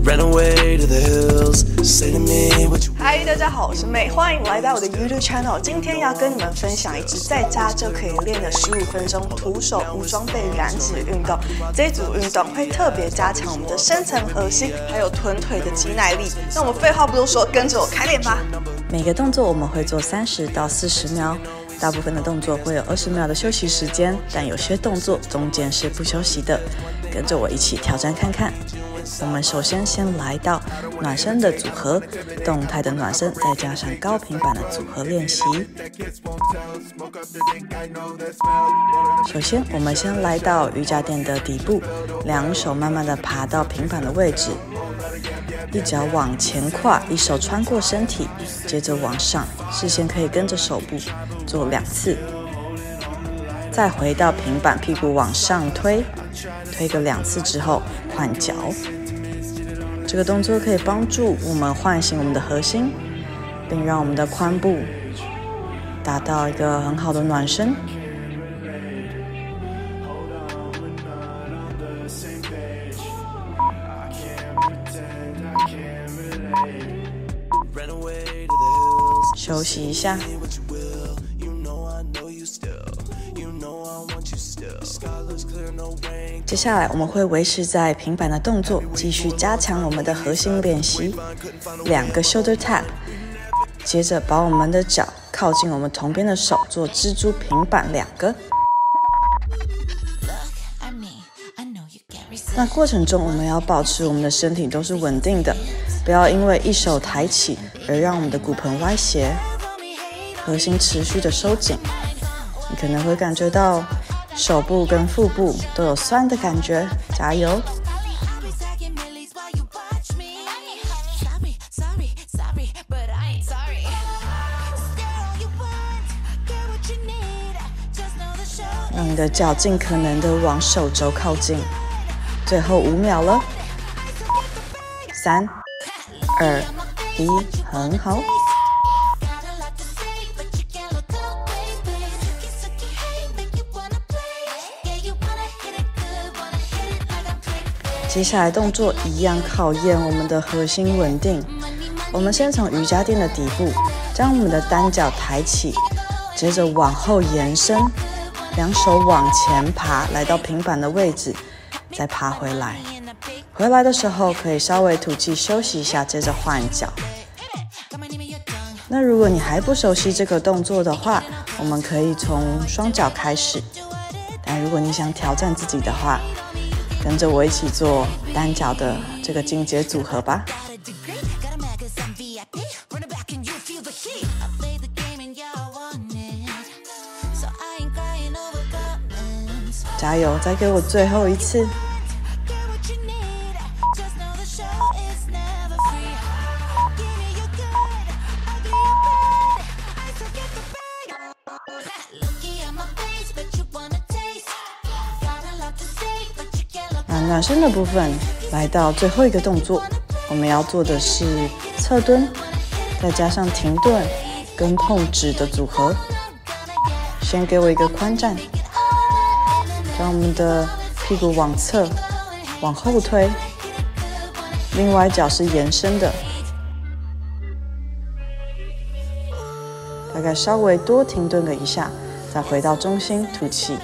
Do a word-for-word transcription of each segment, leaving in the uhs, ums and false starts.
嗨，大家好，我是妹，欢迎来到我的 YouTube channel。今天要跟你们分享一支在家就可以练的十五分钟徒手无装备燃脂运动。这一组运动会特别加强我们的深层核心，还有臀腿的肌耐力。那我们废话不多说，跟着我开练吧。每个动作我们会做三十到四十秒。大部分的动作会有二十秒的休息时间，但有些动作中间是不休息的。跟着我一起挑战看看。我们首先先来到暖身的组合，动态的暖身再加上高平板的组合练习。首先，我们先来到瑜伽垫的底部，两手慢慢的爬到平板的位置，一脚往前跨，一手穿过身体，接着往上，视线可以跟着手部做两次，再回到平板，屁股往上推，推个两次之后换脚。这个动作可以帮助我们唤醒我们的核心，并让我们的髋部达到一个很好的暖身。休息一下。接下来我们会维持在平板的动作，继续加强我们的核心练习。两个 shoulder tap， 接着把我们的脚靠近我们同边的手，做蜘蛛平板两个。那过程中我们要保持我们的身体都是稳定的，不要因为一手抬起而让我们的骨盆歪斜，核心持续的收紧。你可能会感觉到手部跟腹部都有酸的感觉，加油！让你的脚尽可能的往手肘靠近。最后五秒了，三、二、一，很好。接下来动作一样考验我们的核心稳定。我们先从瑜伽垫的底部，将我们的单脚抬起，接着往后延伸，两手往前爬，来到平板的位置，再爬回来。回来的时候可以稍微吐气休息一下，接着换脚。那如果你还不熟悉这个动作的话，我们可以从双脚开始。但如果你想挑战自己的话，跟着我一起做单脚的这个进阶组合吧。加油，再给我最后一次。暖身的部分来到最后一个动作，我们要做的是侧蹲，再加上停顿跟碰指的组合。先给我一个髋站，将我们的屁股往侧往后推，另外一脚是延伸的，大概稍微多停顿了一下，再回到中心吐气。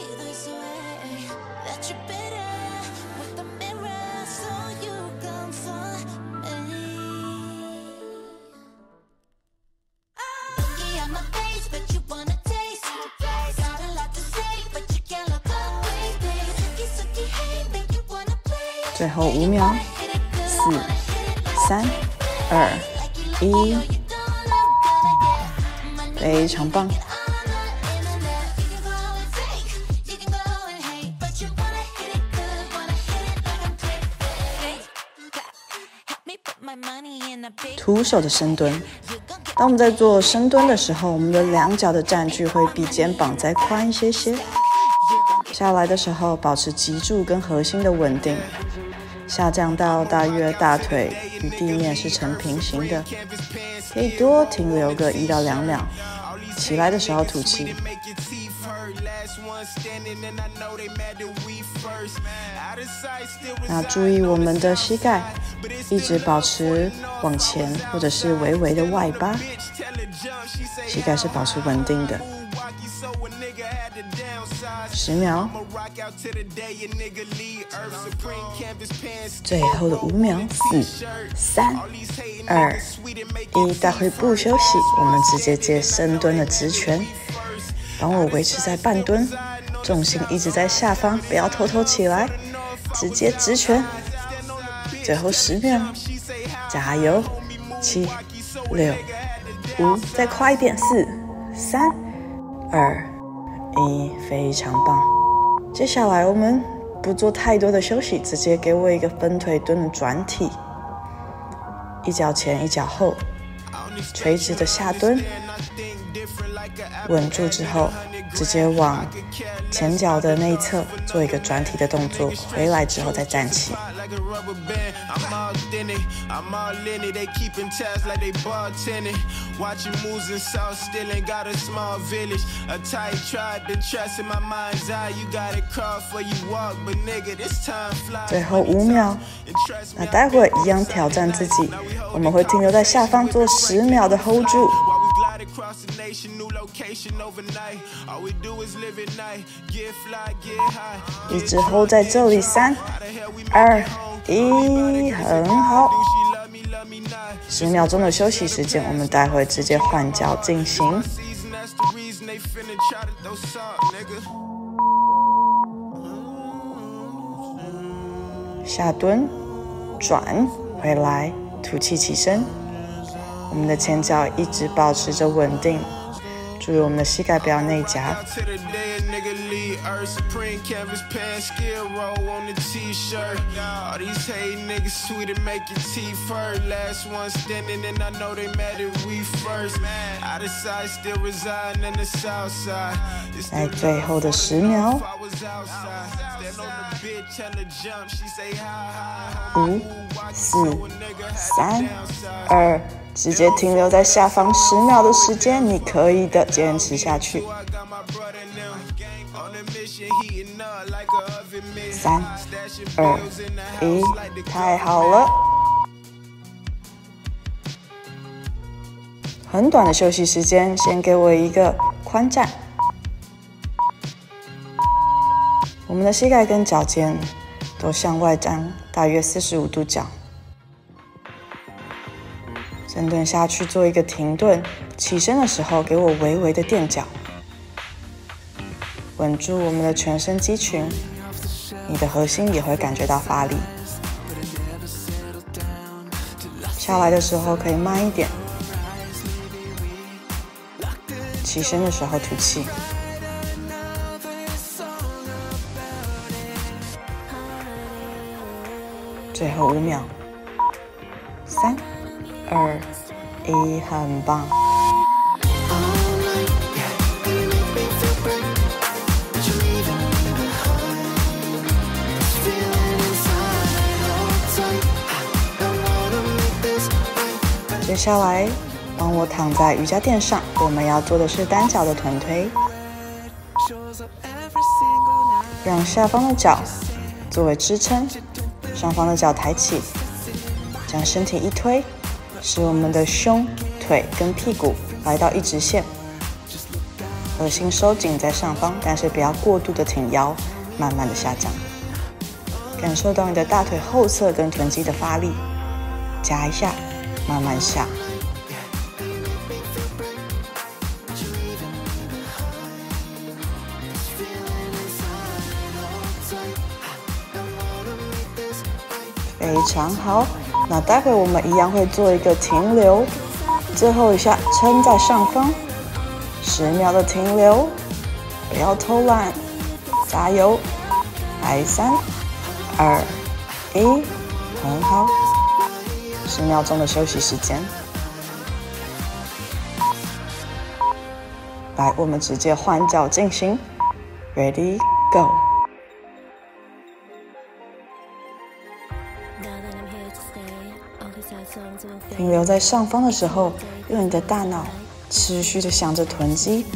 最后五秒，四、三、二、一，非常棒。徒手的深蹲，当我们在做深蹲的时候，我们的两脚的站距会比肩膀再宽一些些。下来的时候，保持脊柱跟核心的稳定，下降到大约大腿与地面是成平行的，可以多停留个一到两秒。起来的时候吐气。那注意我们的膝盖一直保持往前或者是微微的外八，膝盖是保持稳定的。十秒，最后的五秒，四、三、二、一，待会不休息，我们直接接深蹲的直拳，帮我维持在半蹲，重心一直在下方，不要偷偷起来，直接直拳。最后十秒，加油！七、六、五，再快一点，四、三、二、一，非常棒。接下来我们不做太多的休息，直接给我一个分腿蹲的转体，一脚前一脚后，垂直的下蹲，稳住之后，直接往前脚的内侧做一个转体的动作，回来之后再站起。最后五秒，那待会一样挑战自己，我们会停留在下方做十秒的 hold 住。一直 hold 在这里，三、二、一，很好。十秒钟的休息时间，我们待会直接换脚进行。下蹲，转回来，吐气起身。我们的前脚一直保持着稳定，注意我们的膝盖不要内夹。在最后的十秒，五、四、三、二。直接停留在下方十秒的时间，你可以的，坚持下去。三、二、一，太好了！很短的休息时间，先给我一个髋站。我们的膝盖跟脚尖都向外张，大约四十五度角。深蹲下去做一个停顿，起身的时候给我微微的垫脚，稳住我们的全身肌群，你的核心也会感觉到发力。下来的时候可以慢一点，起身的时候吐气。最后五秒，三、二、一，很棒。接下来，帮我躺在瑜伽垫上，我们要做的是单脚的臀推，让下方的脚作为支撑，上方的脚抬起。将身体一推，使我们的胸、腿跟屁股来到一直线，核心收紧在上方，但是不要过度的挺腰，慢慢的下降。感受到你的大腿后侧跟臀肌的发力，夹一下，慢慢下。非常好。那待会我们一样会做一个停留，最后一下撑在上方，十秒的停留，不要偷懒，加油！来，三、二、一，很好，十秒钟的休息时间。来，我们直接换脚进行 ，Ready Go。停留在上方的时候，用你的大脑持续的想着臀肌，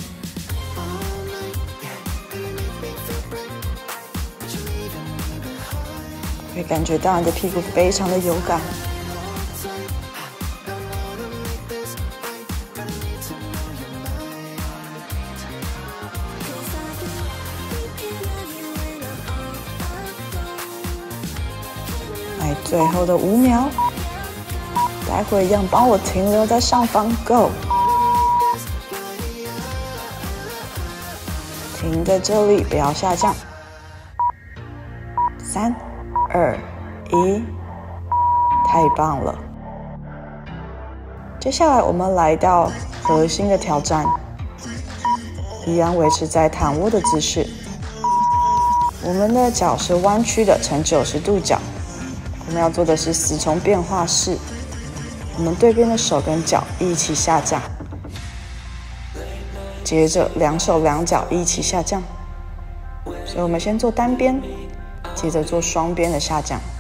会感觉到你的屁股非常的有感， 最后的五秒，待会一样帮我停留在上方 ，Go。停在这里，不要下降。三、二、一，太棒了！接下来我们来到核心的挑战，一样维持在躺卧的姿势。我们的脚是弯曲的，呈九十度角。我们要做的是死虫变化式，我们对边的手跟脚一起下降，接着两手两脚一起下降。所以我们先做单边，接着做双边的下降。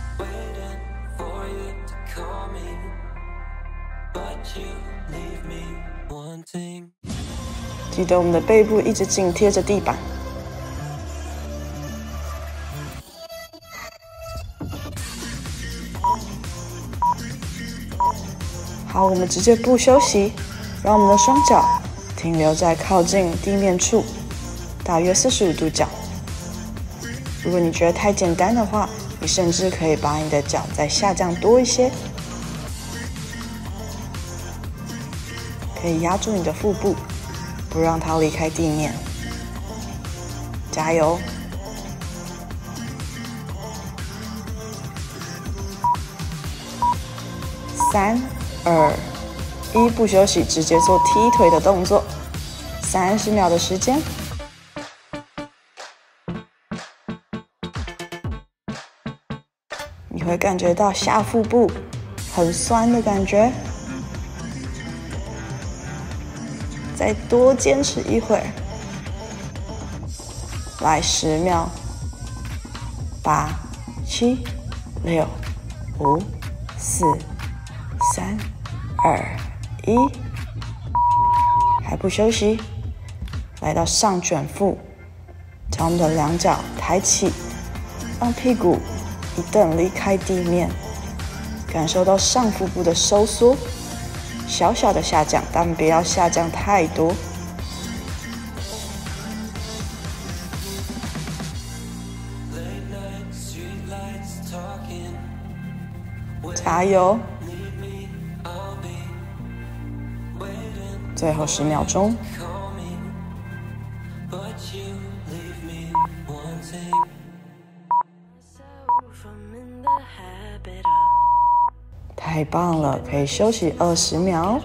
记得我们的背部一直紧贴着地板。好，我们直接不休息，让我们的双脚停留在靠近地面处，大约四十五度角。如果你觉得太简单的话，你甚至可以把你的脚再下降多一些，可以压住你的腹部，不让它离开地面。加油！三、二、一，不休息，直接做踢腿的动作，三十秒的时间。你会感觉到下腹部很酸的感觉，再多坚持一会儿，来十秒，八、七、六、五、四、三、二、一，还不休息，来到上卷腹，将我们的两脚抬起，让屁股一蹬离开地面，感受到上腹部的收缩，小小的下降，但不要下降太多。加油！最后十秒钟。太棒了，可以休息二十秒。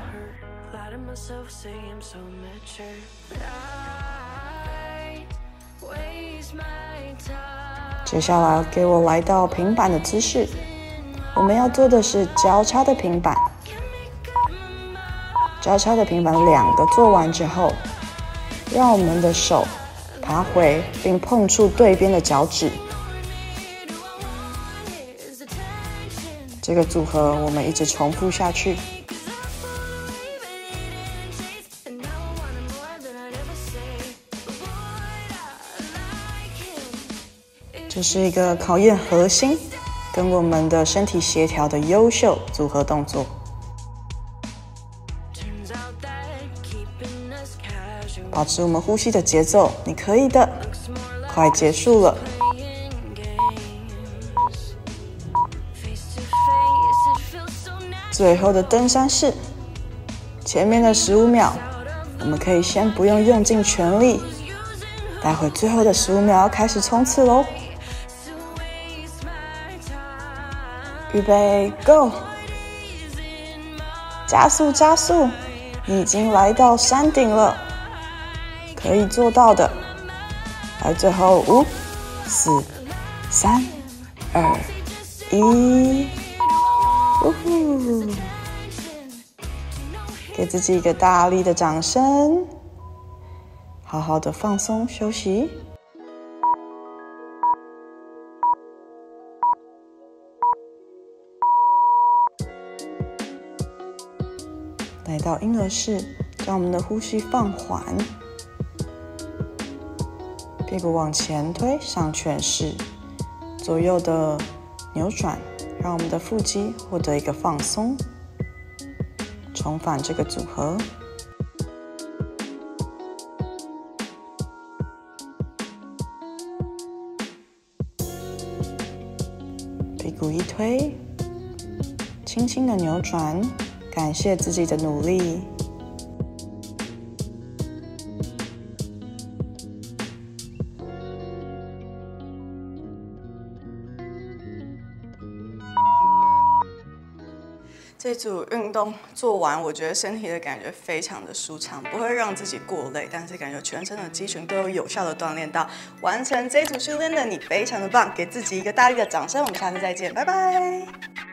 接下来给我来到平板的姿势，我们要做的是交叉的平板。交叉的平板两个做完之后，让我们的手爬回并碰触对边的脚趾。这个组合我们一直重复下去。这是一个考验核心跟我们的身体协调的优秀组合动作。保持我们呼吸的节奏，你可以的，快结束了。最后的登山式，前面的十五秒，我们可以先不用用尽全力，待会最后的十五秒要开始冲刺咯。预备 ，Go！ 加速加速，你已经来到山顶了，可以做到的。来，最后五、四、三、二、一。呜呼！给自己一个大力的掌声，好好的放松休息。来到婴儿式，将我们的呼吸放缓，屁股往前推，上犬式，左右的扭转。让我们的腹肌获得一个放松，重返这个组合。屁股一推， 轻轻的扭转，感谢自己的努力。这组运动做完，我觉得身体的感觉非常的舒畅，不会让自己过累，但是感觉全身的肌群都有有效的锻炼到。完成这组训练的你非常的棒，给自己一个大力的掌声。我们下次再见，拜拜。